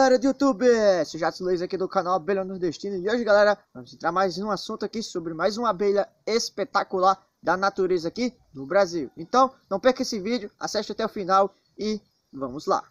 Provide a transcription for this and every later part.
galera do YouTube, Sujatos Luiz aqui do canal Abelha Nordestina. E hoje, galera, vamos entrar mais um assunto aqui sobre mais uma abelha espetacular da natureza aqui no Brasil. Então, não perca esse vídeo, assiste até o final e vamos lá.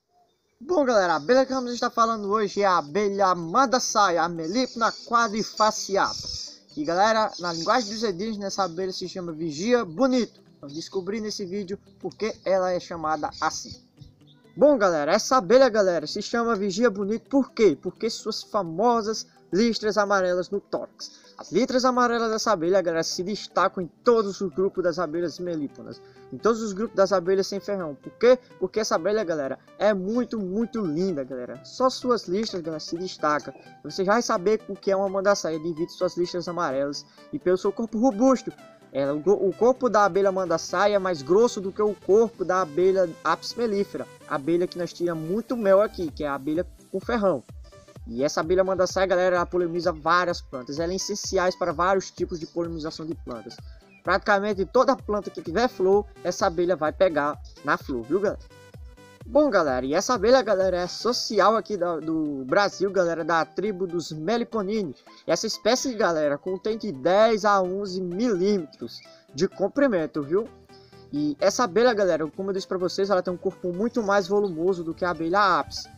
Bom, galera, a abelha que vamos estar falando hoje é a abelha mandaçaia, a Melipona quadrifaciata. E, galera, na linguagem dos indígenas, essa abelha se chama vigia bonito. Vamos descobrir nesse vídeo porque ela é chamada assim. Bom, galera, essa abelha, galera, se chama vigia bonito por quê? Porque suas famosas listras amarelas no tórax. As listras amarelas dessa abelha, galera, se destacam em todos os grupos das abelhas melíponas. Em todos os grupos das abelhas sem ferrão. Por quê? Porque essa abelha, galera, é muito linda, galera. Só suas listras, galera, se destacam. Você já vai saber o que é uma mandaçaia devido às suas listras amarelas e pelo seu corpo robusto. O corpo da abelha mandaçaia é mais grosso do que o corpo da abelha Apis mellifera, a abelha que nós tira muito mel aqui, que é a abelha com ferrão. E essa abelha mandaçaia, galera, ela poliniza várias plantas, ela é essencial para vários tipos de polinização de plantas. Praticamente toda planta que tiver flor, essa abelha vai pegar na flor, viu, galera? Bom, galera, e essa abelha, galera, é social aqui do Brasil, galera, da tribo dos Meliponini. Essa espécie, galera, contém de 10 a 11 milímetros de comprimento, viu? E essa abelha, galera, como eu disse para vocês, ela tem um corpo muito mais volumoso do que a abelha Apis.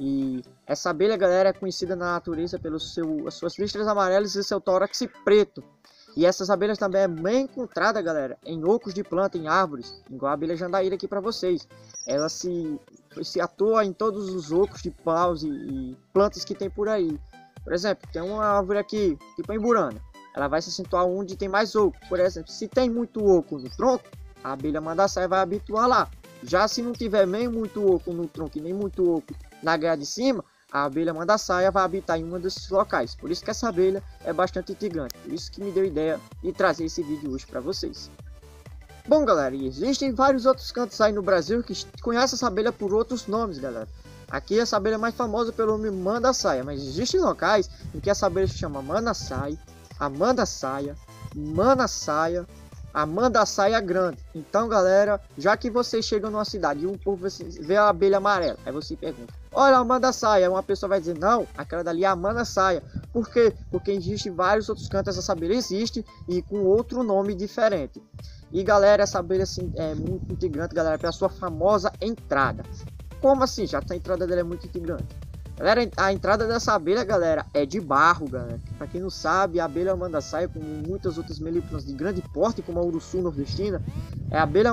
E essa abelha, galera, é conhecida na natureza pelas suas listras amarelas e seu tórax preto. E essas abelhas também é bem encontrada, galera, em ocos de planta, em árvores, igual a abelha jandaíra aqui para vocês. Ela se atua em todos os ocos de paus e plantas que tem por aí. Por exemplo, tem uma árvore aqui, tipo a emburana. Ela vai se acentuar onde tem mais oco. Por exemplo, se tem muito oco no tronco, a abelha mandaçaia vai habituar lá. Já se não tiver nem muito oco no tronco e nem muito oco na grade de cima, a abelha mandaçaia vai habitar em um desses locais. Por isso que essa abelha é bastante intrigante. Por isso que me deu ideia de trazer esse vídeo hoje para vocês. Bom, galera, e existem vários outros cantos aí no Brasil que conhecem essa abelha por outros nomes, galera. Aqui essa abelha é mais famosa pelo nome mandaçaia, mas existem locais em que essa abelha se chama mandaçaia, a mandaçaia, manaçaia, a mandaçaia grande. Então, galera, já que vocês chegam numa cidade e um povo vê a abelha amarela, aí você pergunta: olha, a mandaçaia. Uma pessoa vai dizer: não, aquela dali é a mandaçaia. Por quê? Porque existem vários outros cantos, essa abelha existe e com outro nome diferente. E, galera, essa abelha assim, é muito integrante, galera, pela sua famosa entrada. Como assim? Já a entrada dela é muito integrante. Galera, a entrada dessa abelha, galera, é de barro, galera. Pra quem não sabe, a abelha mandaçaia, como muitas outras melíponas de grande porte, como a uruçu nordestina, a abelha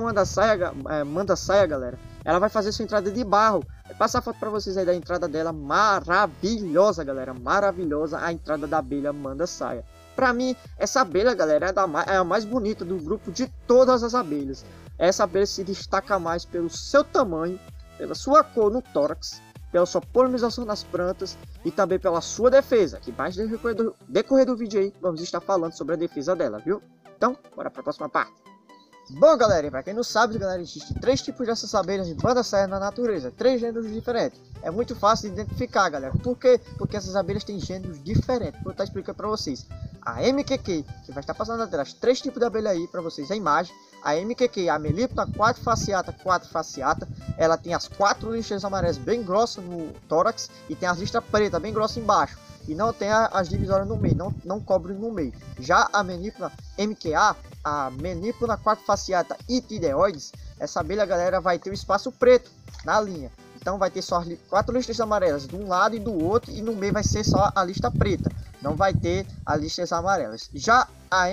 mandaçaia, galera, ela vai fazer sua entrada de barro. Vou passar a foto pra vocês aí da entrada dela, maravilhosa, galera, maravilhosa a entrada da abelha mandaçaia. Pra mim, essa abelha, galera, é a mais bonita do grupo de todas as abelhas. Essa abelha se destaca mais pelo seu tamanho, pela sua cor no tórax, pela sua polinização nas plantas e também pela sua defesa. Que mais no decorrer do vídeo aí, vamos estar falando sobre a defesa dela, viu? Então, bora para a próxima parte. Bom, galera, para quem não sabe, galera, existem 3 tipos dessas abelhas de mandaçaia na natureza, 3 gêneros diferentes. É muito fácil de identificar, galera. Por quê? Porque essas abelhas têm gêneros diferentes. Vou estar explicando para vocês. A MQQ, que vai estar passando na tela, 3 tipos de abelha aí para vocês, a imagem. A MQQ, a Melipona quadrifaciata, ela tem as 4 listras amarelas bem grossas no tórax e tem as listras pretas bem grossas embaixo. E não tem as divisórias no meio, não cobre no meio. Já a Melipona MQA, a Melipona quadrifaciata itideoides, essa abelha, galera, vai ter o espaço preto na linha. Então vai ter só 4 listras amarelas de um lado e do outro, e no meio vai ser só a lista preta. Não vai ter as listras amarelas. Já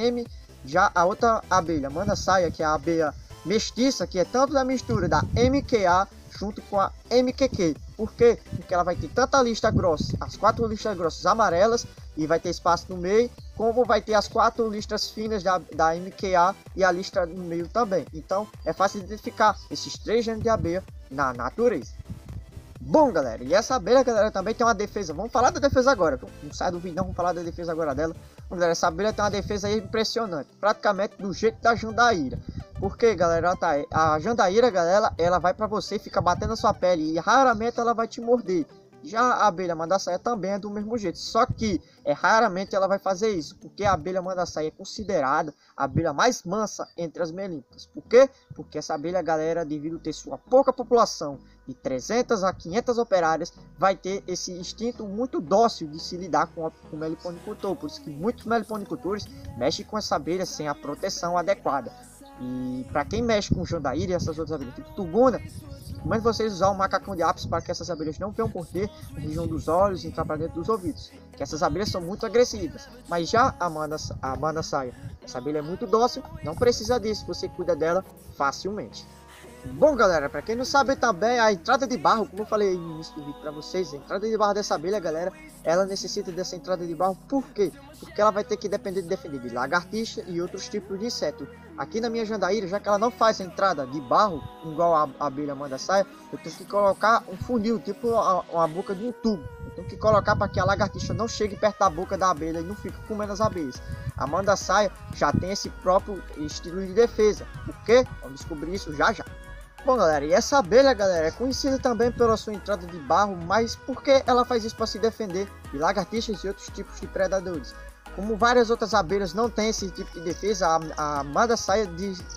a outra abelha mandaçaia, que é a abelha mestiça, que é tanto da mistura da MQA junto com a MQQ. Por quê? Porque ela vai ter tanta lista grossa, as 4 listras grossas amarelas, e vai ter espaço no meio, como vai ter as 4 listras finas da MQA e a lista no meio também. Então é fácil identificar esses 3 gêneros de abelha na natureza. Bom, galera, e essa abelha, galera, também tem uma defesa. Vamos falar da defesa agora. Não sai do vídeo, não. Vamos falar da defesa agora dela. Bom, galera, essa abelha tem uma defesa aí impressionante. Praticamente do jeito da jandaíra. Porque, galera, a jandaíra, galera, ela vai pra você e fica batendo na sua pele. E raramente ela vai te morder. Já a abelha mandaçaia também é do mesmo jeito, só que raramente ela vai fazer isso, porque a abelha mandaçaia é considerada a abelha mais mansa entre as melíferas. Por quê? Porque essa abelha, galera, devido ter sua pouca população, de 300 a 500 operárias, vai ter esse instinto muito dócil de se lidar com o meliponicultor. Por isso que muitos meliponicultores mexem com essa abelha sem a proteção adequada. E para quem mexe com jandaíra e essas outras abelhas, tipo tubuna, recomendo vocês usar um macacão de apis para que essas abelhas não venham por ter na região dos olhos e entrar para dentro dos ouvidos, que essas abelhas são muito agressivas. Mas já a mandaçaia, essa abelha é muito dócil, não precisa disso, você cuida dela facilmente. Bom, galera, para quem não sabe também, a entrada de barro, como eu falei no início do vídeo para vocês, a entrada de barro dessa abelha, galera, ela necessita dessa entrada de barro. Por quê? Porque ela vai ter que depender de defender de lagartixa e outros tipos de inseto. Aqui na minha jandaíra, já que ela não faz a entrada de barro igual a abelha mandaçaia, eu tenho que colocar um funil, tipo uma boca de um tubo. Eu tenho que colocar para que a lagartixa não chegue perto da boca da abelha e não fique comendo as abelhas. A mandaçaia já tem esse próprio estilo de defesa. Por quê? Vamos descobrir isso já já. Bom, galera, e essa abelha, galera, é conhecida também pela sua entrada de barro, mas por que ela faz isso para se defender de lagartixas e outros tipos de predadores? Como várias outras abelhas não têm esse tipo de defesa, a mandaçaia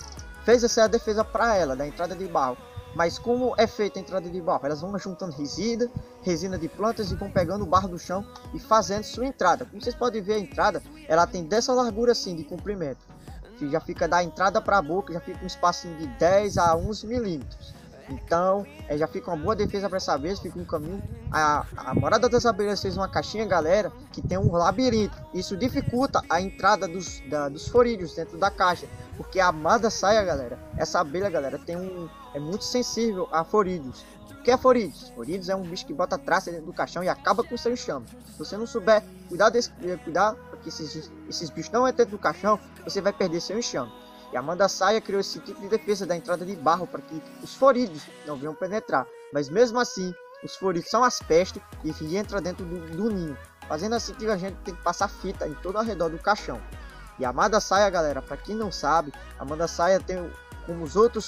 fez essa defesa para ela, da entrada de barro. Mas como é feita a entrada de barro? Elas vão juntando resina de plantas e vão pegando o barro do chão e fazendo sua entrada. Como vocês podem ver, a entrada, ela tem dessa largura assim de comprimento. Já fica da entrada para a boca, já fica um espacinho de 10 a 11 milímetros. Então, já fica uma boa defesa para essa abelha, fica um caminho. A morada das abelhas fez uma caixinha, galera, que tem um labirinto. Isso dificulta a entrada dos forídeos dentro da caixa, porque a mandaçaia, galera, essa abelha, galera, é muito sensível a forídeos. O que é forídeos? Forídeos é um bicho que bota traça dentro do caixão e acaba com o seu enxame. Se você não souber cuidar que esses bichos não entram dentro do caixão, você vai perder seu enxame. E a mandaçaia criou esse tipo de defesa da entrada de barro para que os forídeos não venham penetrar. Mas mesmo assim, os forídeos são as pestes e entram dentro do ninho. Fazendo assim que a gente tem que passar fita em todo ao redor do caixão. E a mandaçaia, galera, para quem não sabe, a mandaçaia tem como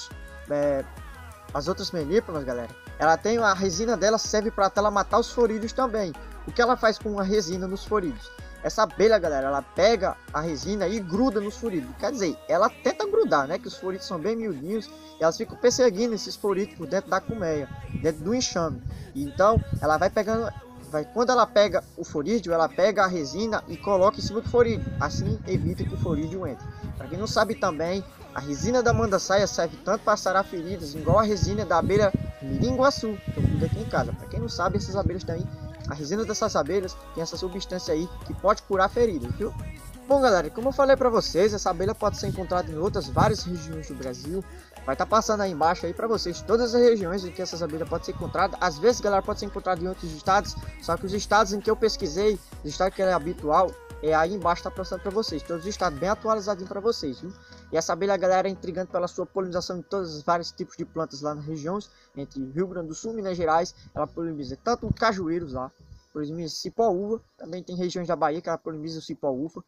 as outras melíferas, galera, ela tem a resina dela, serve para ela matar os forídeos também. O que ela faz com a resina nos forídeos? Essa abelha, galera, ela pega a resina e gruda nos forídeos. Quer dizer, ela tenta grudar, né? Que os forídeos são bem miudinhos e elas ficam perseguindo esses forídeos por dentro da colmeia, dentro do enxame. Então, ela vai pegando, quando ela pega o forídeo, ela pega a resina e coloca em cima do forídeo. Assim, evita que o forídeo entre. Para quem não sabe também, a resina da mandaçaia serve tanto para sarar feridas, igual a resina da abelha miringuaçu, que eu cuido aqui em casa. Para quem não sabe, essas abelhas têm a resina dessas abelhas tem essa substância aí que pode curar feridas, viu? Bom, galera, como eu falei para vocês, essa abelha pode ser encontrada em outras várias regiões do Brasil. Vai estar passando aí embaixo aí para vocês todas as regiões em que essas abelhas podem ser encontradas. Às vezes, galera, pode ser encontrada em outros estados, só que os estados em que eu pesquisei, os estados que é habitual, aí embaixo tá passando para vocês. Todos os estados bem atualizadinho para vocês, viu? E essa abelha, galera, é intrigante pela sua polinização em todos os vários tipos de plantas lá nas regiões, entre Rio Grande do Sul e Minas Gerais. Ela poliniza tanto cajueiros lá, poliniza cipó-uva, também tem regiões da Bahia que ela poliniza o cipó-uva.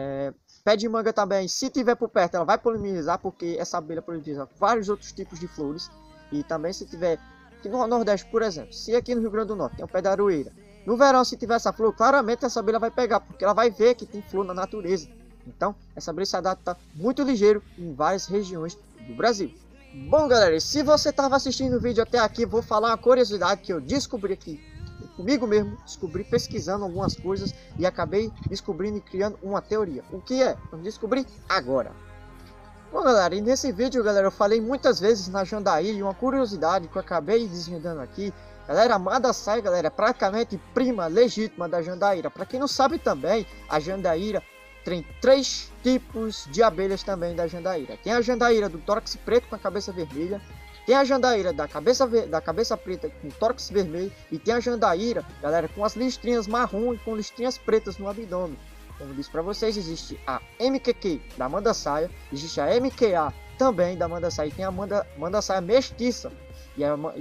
Pé de manga também, se tiver por perto, ela vai polinizar, porque essa abelha poliniza vários outros tipos de flores. E também se tiver, aqui no Nordeste, por exemplo, se aqui no Rio Grande do Norte tem o pé da aroeira, no verão, se tiver essa flor, claramente essa abelha vai pegar, porque ela vai ver que tem flor na natureza. Então, essa abelha se adapta muito ligeiro em várias regiões do Brasil. Bom, galera, e se você estava assistindo o vídeo até aqui, vou falar uma curiosidade que eu descobri aqui comigo mesmo, descobri pesquisando algumas coisas e acabei descobrindo e criando uma teoria. O que é? Vamos descobrir agora. Bom, galera, e nesse vídeo, galera, eu falei muitas vezes na jandaíra e uma curiosidade que eu acabei desvendando aqui. Galera, a mandaçaia, galera, é praticamente prima legítima da jandaíra. Para quem não sabe também, a jandaíra tem 3 tipos de abelhas também da jandaíra. Tem a jandaíra do tórax preto com a cabeça vermelha, tem a jandaíra da cabeça preta com tórax vermelho e tem a jandaíra, galera, com as listrinhas marrom e com listrinhas pretas no abdômen. Como disse para vocês, existe a MQQ da mandaçaia, existe a MQA também da mandaçaia e tem a mandaçaia mestiça e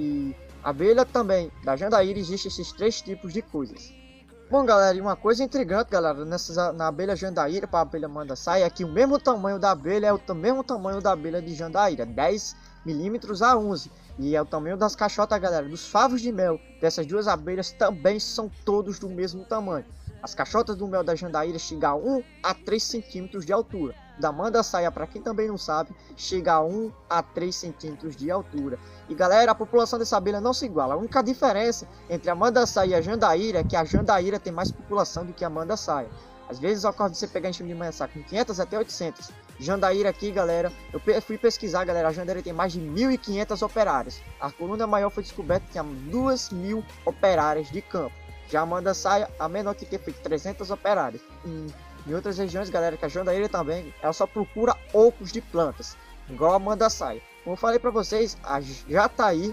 a abelha também da jandaíra. Existe esses 3 tipos de coisas. Bom, galera, e uma coisa intrigante, galera, na abelha jandaíra para a abelha mandaçaia é que o mesmo tamanho da abelha é o mesmo tamanho da abelha de jandaíra, 10 milímetros a 11. E é o tamanho das caixotas, galera, dos favos de mel dessas duas abelhas também são todos do mesmo tamanho. As caixotas do mel da jandaíra chegam a 1 a 3 centímetros de altura. Da mandaçaia, para quem também não sabe, chega a 1 a 3 centímetros de altura. E galera, a população dessa abelha não se iguala. A única diferença entre a mandaçaia e a jandaíra é que a jandaíra tem mais população do que a mandaçaia. Às vezes ocorre de você pegar enxame de mandaçaia com 500 até 800. Jandaíra aqui, galera, eu fui pesquisar, galera, a jandaíra tem mais de 1.500 operárias. A coluna maior foi descoberta que tinha 2.000 operárias de campo. Já a mandaçaia, a menor que tem, foi 300 operárias. Em outras regiões, galera, que a jandaíra também, ela só procura ocos de plantas, igual a mandaçaia. Como eu falei para vocês, a jataí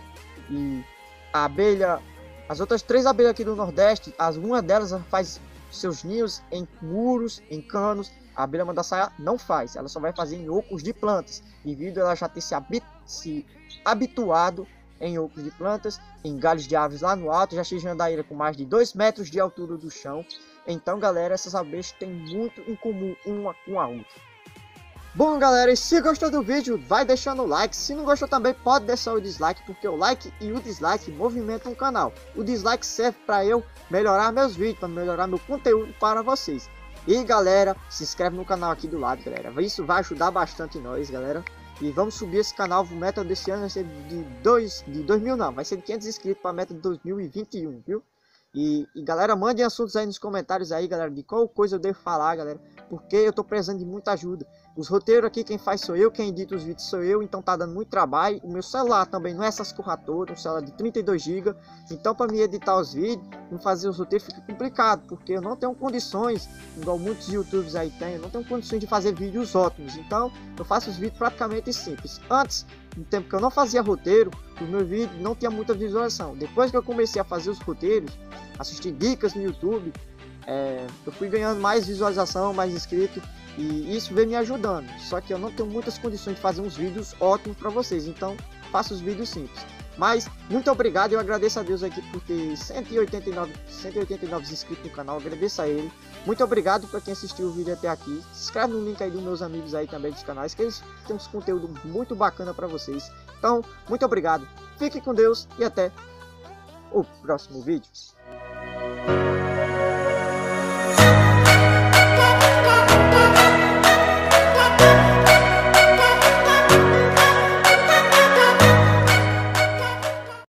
e a abelha, as outras 3 abelhas aqui do Nordeste, uma delas faz seus ninhos em muros, em canos. A abelha mandaçaia não faz, ela só vai fazer em ocos de plantas, devido a ela já ter se habituado em ocos de plantas, em galhos de árvores lá no alto. Já achei jandaíra com mais de 2 metros de altura do chão. Então, galera, essas abelhas têm muito em comum uma com a outra. Bom, galera, e se gostou do vídeo, vai deixando o like. Se não gostou também, pode deixar o dislike, porque o like e o dislike movimentam o canal. O dislike serve para eu melhorar meus vídeos, para melhorar meu conteúdo para vocês. E, galera, se inscreve no canal aqui do lado, galera. Isso vai ajudar bastante nós, galera. E vamos subir esse canal. O meta desse ano vai ser de 2.000 não, vai ser de 500 inscritos para a meta de 2021, viu? E galera, mandem assuntos aí nos comentários aí, galera, de qual coisa eu devo falar, galera, porque eu tô precisando de muita ajuda. Os roteiros aqui, quem faz sou eu, quem edita os vídeos sou eu, então tá dando muito trabalho. O meu celular também não é essas corra todas, um celular de 32 GB. Então para me editar os vídeos, me fazer os roteiros fica complicado, porque eu não tenho condições, igual muitos youtubers aí tem, eu não tenho condições de fazer vídeos ótimos. Então eu faço os vídeos praticamente simples. Antes, no tempo que eu não fazia roteiro, o meu vídeo não tinha muita visualização. Depois que eu comecei a fazer os roteiros, assistir dicas no YouTube, eu fui ganhando mais visualização, mais inscrito, e isso vem me ajudando. Só que eu não tenho muitas condições de fazer uns vídeos ótimos para vocês, então faço os vídeos simples. Mas muito obrigado, eu agradeço a Deus aqui por ter 189 inscritos no canal, agradeço a ele. Muito obrigado para quem assistiu o vídeo até aqui. Se inscreve no link aí dos meus amigos aí também dos canais, que eles têm uns conteúdo muito bacana para vocês. Então, muito obrigado, fique com Deus e até o próximo vídeo.